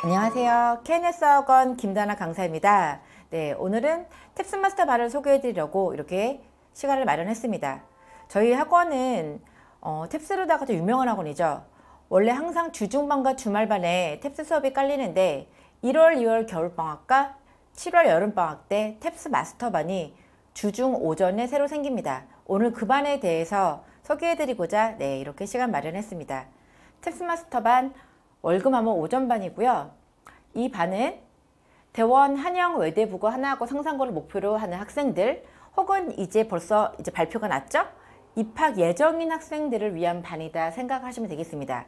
안녕하세요. KNS 학원 김다나 강사입니다. 네, 오늘은 탭스 마스터 반을 소개해 드리려고 이렇게 시간을 마련했습니다. 저희 학원은 탭스로다가도 유명한 학원이죠. 원래 항상 주중반과 주말반에 탭스 수업이 깔리는데 1월, 2월 겨울방학과 7월 여름방학 때 탭스 마스터반이 주중 오전에 새로 생깁니다. 오늘 그 반에 대해서 소개해 드리고자 이렇게 시간 마련했습니다. 탭스 마스터반 월금암호 오전반이고요. 이 반은 대원, 한영, 외대국어, 하나학고 상상고를 목표로 하는 학생들 혹은 벌써 발표가 났죠? 입학 예정인 학생들을 위한 반이다 생각하시면 되겠습니다.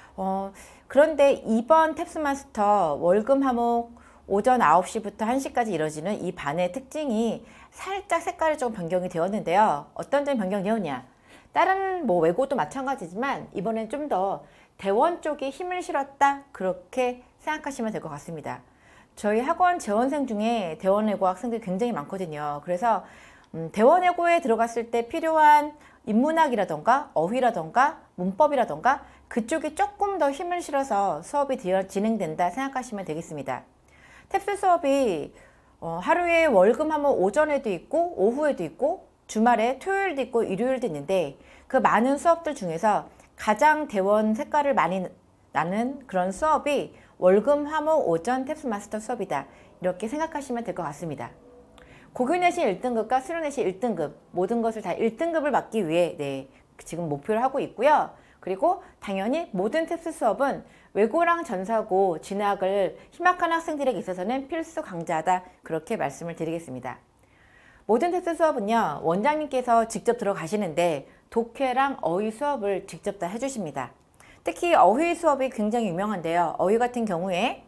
그런데 이번 탭스 마스터 월금암호 오전 9시부터 1시까지 이뤄지는 이 반의 특징이 살짝 색깔이 좀 변경이 되었는데요. 어떤 점이 변경되었냐? 다른 외고도 마찬가지지만 이번엔 좀 더 대원 쪽에 힘을 실었다 그렇게 생각하시면 될 것 같습니다. 저희 학원 재원생 중에 대원외고 학생들이 굉장히 많거든요. 그래서 대원외고에 들어갔을 때 필요한 인문학이라던가 어휘라던가 문법이라던가 그쪽에 조금 더 힘을 실어서 수업이 진행된다 생각하시면 되겠습니다. 탭스 수업이 하루에 월금암호 오전에도 있고 오후에도 있고 주말에 토요일도 있고 일요일도 있는데 그 많은 수업들 중에서 가장 대원 색깔을 많이 나는 그런 수업이 월금암호 오전 탭스 마스터 수업이다 이렇게 생각하시면 될 것 같습니다. 고교내신 1등급과 수료내신 1등급 모든 것을 다 1등급을 받기 위해 지금 목표를 하고 있고요. 그리고 당연히 모든 탭스 수업은 외고랑 전사고 진학을 희망하는 학생들에게 있어서는 필수 강좌다 그렇게 말씀을 드리겠습니다. 모든 탭스 수업은요, 원장님께서 직접 들어가시는데 독해랑 어휘 수업을 직접 다 해주십니다. 특히 어휘 수업이 굉장히 유명한데요. 어휘 같은 경우에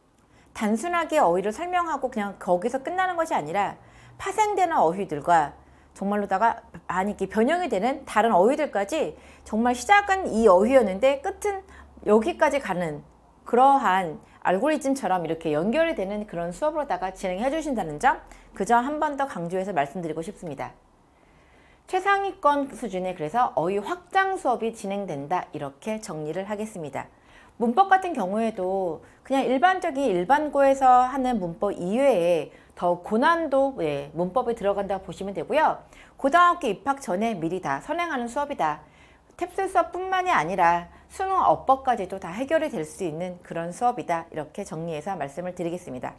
단순하게 어휘를 설명하고 그냥 거기서 끝나는 것이 아니라 파생되는 어휘들과 정말로다가 이렇게 변형이 되는 다른 어휘들까지 정말 시작은 이 어휘였는데 끝은 여기까지 가는 그러한 알고리즘처럼 이렇게 연결이 되는 그런 수업으로다가 진행해 주신다는 점, 그 점 한 번 더 강조해서 말씀드리고 싶습니다. 최상위권 수준의 그래서 어휘 확장 수업이 진행된다 이렇게 정리를 하겠습니다. 문법 같은 경우에도 그냥 일반적인 일반고에서 하는 문법 이외에 더 고난도 문법에 들어간다고 보시면 되고요. 고등학교 입학 전에 미리 다 선행하는 수업이다. 탭스 수업뿐만이 아니라 수능 어법까지도 다 해결이 될 수 있는 그런 수업이다 이렇게 정리해서 말씀을 드리겠습니다.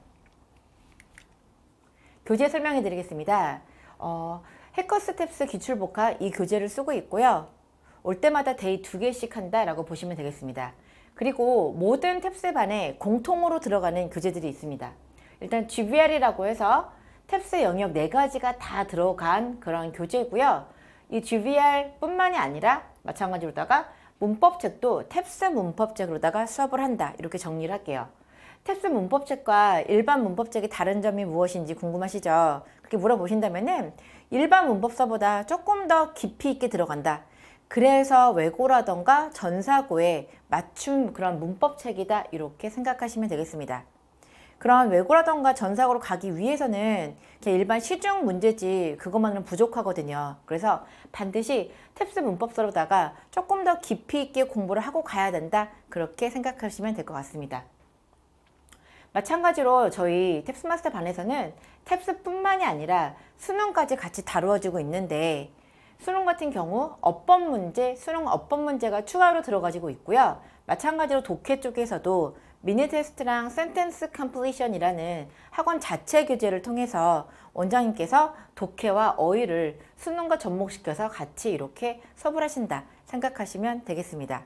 교재 설명해 드리겠습니다. 해커스 탭스 기출복화 이 교재를 쓰고 있고요. 올 때마다 데이 2개씩 한다라고 보시면 되겠습니다. 그리고 모든 탭스 반에 공통으로 들어가는 교재들이 있습니다. 일단 GBR이라고 해서 탭스 영역 4가지가 다 들어간 그런 교재고요. 이 GBR 뿐만이 아니라 마찬가지로다가 문법책도 탭스 문법책으로다가 수업을 한다 이렇게 정리를 할게요. 탭스 문법책과 일반 문법책의 다른 점이 무엇인지 궁금하시죠? 그렇게 물어보신다면은 일반 문법서보다 조금 더 깊이 있게 들어간다. 그래서 외고라던가 전사고에 맞춤 그런 문법책이다 이렇게 생각하시면 되겠습니다. 그런 외고라던가 전사고로 가기 위해서는 그냥 일반 시중 문제지 그것만으로는 부족하거든요. 그래서 반드시 탭스 문법서로다가 조금 더 깊이 있게 공부를 하고 가야 된다 그렇게 생각하시면 될 것 같습니다. 마찬가지로 저희 탭스 마스터 반에서는 탭스 뿐만이 아니라 수능까지 같이 다루어지고 있는데 수능 같은 경우 어법 문제, 수능 어법 문제가 추가로 들어가지고 있고요. 마찬가지로 독해 쪽에서도 미니 테스트랑 센텐스 컴플리션이라는 학원 자체 교재를 통해서 원장님께서 독해와 어휘를 수능과 접목시켜서 같이 이렇게 수업을 하신다 생각하시면 되겠습니다.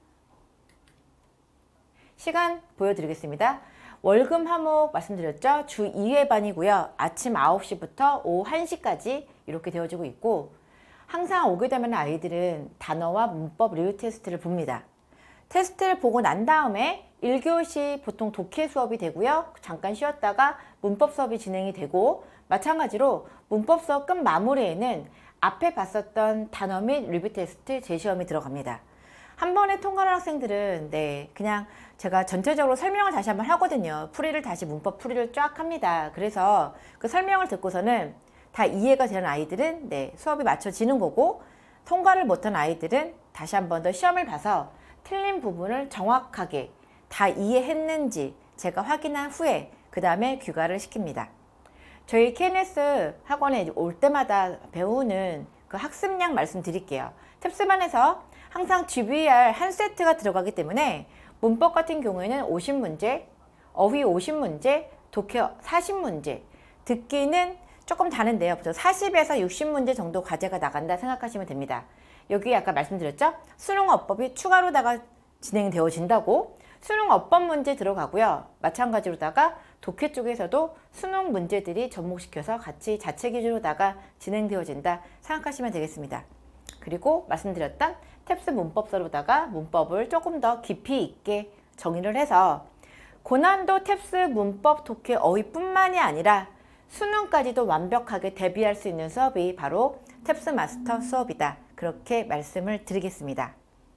시간 보여드리겠습니다. 월금암호 말씀드렸죠? 주 2회 반이고요. 아침 9시부터 오후 1시까지 이렇게 되어지고 있고 항상 오게 되면 아이들은 단어와 문법 리뷰 테스트를 봅니다. 테스트를 보고 난 다음에 1교시 보통 독해 수업이 되고요. 잠깐 쉬었다가 문법 수업이 진행이 되고 마찬가지로 문법 수업 끝 마무리에는 앞에 봤었던 단어 및 리뷰 테스트 재시험이 들어갑니다. 한 번에 통과하는 학생들은 그냥 제가 전체적으로 설명을 다시 한번 하거든요. 풀이를 다시 문법 풀이를 쫙 합니다. 그래서 그 설명을 듣고서는 다 이해가 되는 아이들은 수업이 맞춰지는 거고 통과를 못한 아이들은 다시 한 번 더 시험을 봐서 틀린 부분을 정확하게 다 이해했는지 제가 확인한 후에 그 다음에 귀가를 시킵니다. 저희 KNS 학원에 올 때마다 배우는 그 학습량 말씀드릴게요. 탭스반에서 항상 GBR 한 세트가 들어가기 때문에 문법 같은 경우에는 50문제, 어휘 50문제, 독해 40문제, 듣기는 조금 다른데요. 40에서 60문제 정도 과제가 나간다 생각하시면 됩니다. 여기 아까 말씀드렸죠? 수능 어법이 추가로다가 진행되어진다고. 수능 어법 문제 들어가고요. 마찬가지로다가 독해 쪽에서도 수능 문제들이 접목시켜서 같이 자체 기준으로다가 진행되어진다 생각하시면 되겠습니다. 그리고 말씀드렸던 탭스 문법서로다가 문법을 조금 더 깊이 있게 정의를 해서 고난도 탭스 문법 독해 어휘뿐만이 아니라 수능까지도 완벽하게 대비할 수 있는 수업이 바로 탭스 마스터 수업이다. 그렇게 말씀을 드리겠습니다.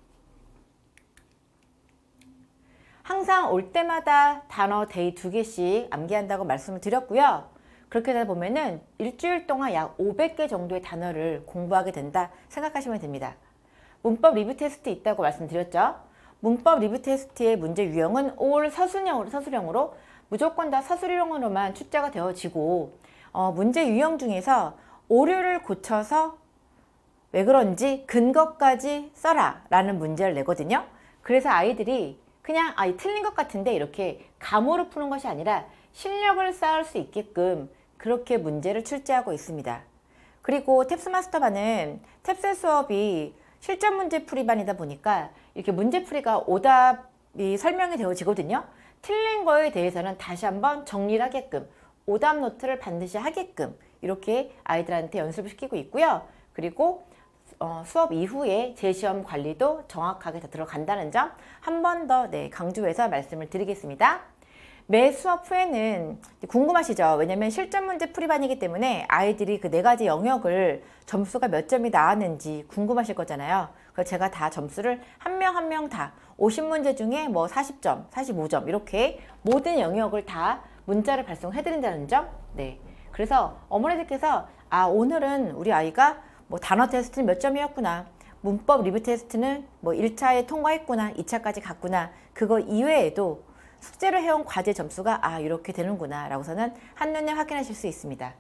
항상 올 때마다 단어 데이 2개씩 암기한다고 말씀을 드렸고요. 그렇게 되다 보면은 일주일 동안 약 500개 정도의 단어를 공부하게 된다 생각하시면 됩니다. 문법 리뷰 테스트 있다고 말씀드렸죠. 문법 리뷰 테스트의 문제 유형은 올 서술형으로 무조건 다 서술형으로만 출제가 되어지고 문제 유형 중에서 오류를 고쳐서 왜 그런지 근거까지 써라 라는 문제를 내거든요. 그래서 아이들이 그냥 틀린 것 같은데 이렇게 감으로 푸는 것이 아니라 실력을 쌓을 수 있게끔 그렇게 문제를 출제하고 있습니다. 그리고 탭스 마스터반은 탭스 수업이 실전 문제 풀이반이다 보니까 이렇게 문제 풀이가 오답이 설명이 되어지거든요. 틀린 거에 대해서는 다시 한번 정리를 하게끔 오답 노트를 반드시 하게끔 이렇게 아이들한테 연습을 시키고 있고요. 그리고 수업 이후에 재시험 관리도 정확하게 다 들어간다는 점 한 번 더 강조해서 말씀을 드리겠습니다. 매 수업 후에는 궁금하시죠? 왜냐면 실전 문제 풀이반이기 때문에 아이들이 그 4가지 영역을 점수가 몇 점이 나왔는지 궁금하실 거잖아요. 그래서 제가 다 점수를 한 명 한 명 다 50문제 중에 뭐 40점, 45점 이렇게 모든 영역을 다 문자를 발송해 드린다는 점. 그래서 어머니들께서 오늘은 우리 아이가 뭐 단어 테스트는 몇 점이었구나, 문법 리뷰 테스트는 뭐 1차에 통과했구나, 2차까지 갔구나, 그거 이외에도 숙제로 해온 과제 점수가 이렇게 되는구나 라고서는 한눈에 확인하실 수 있습니다.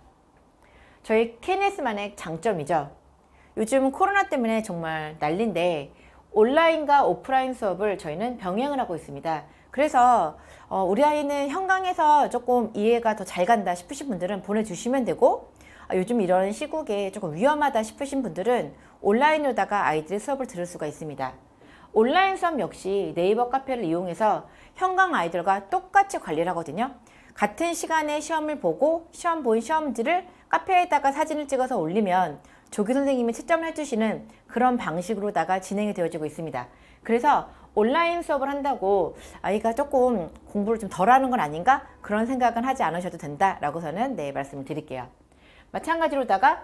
저희 KNS만의 장점이죠. 요즘 코로나 때문에 정말 난리인데 온라인과 오프라인 수업을 저희는 병행을 하고 있습니다. 그래서 우리 아이는 현강에서 조금 이해가 더 잘 간다 싶으신 분들은 보내주시면 되고, 요즘 이런 시국에 조금 위험하다 싶으신 분들은 온라인으로다가 아이들의 수업을 들을 수가 있습니다. 온라인 수업 역시 네이버 카페를 이용해서 현강 아이들과 똑같이 관리를 하거든요. 같은 시간에 시험을 보고 시험 보인 시험지를 카페에다가 사진을 찍어서 올리면 조교 선생님이 채점을 해주시는 그런 방식으로다가 진행이 되어지고 있습니다. 그래서 온라인 수업을 한다고 아이가 조금 공부를 좀 덜 하는 건 아닌가? 그런 생각은 하지 않으셔도 된다라고서는 말씀을 드릴게요. 마찬가지로다가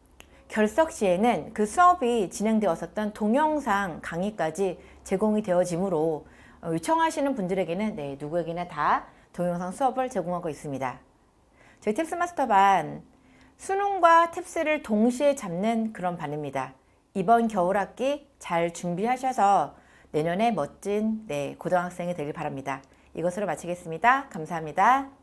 결석 시에는 그 수업이 진행되었었던 동영상 강의까지 제공이 되어지므로 요청하시는 분들에게는 누구에게나 다 동영상 수업을 제공하고 있습니다. 저희 탭스 마스터반 수능과 탭스를 동시에 잡는 그런 반입니다. 이번 겨울학기 잘 준비하셔서 내년에 멋진 고등학생이 되길 바랍니다. 이것으로 마치겠습니다. 감사합니다.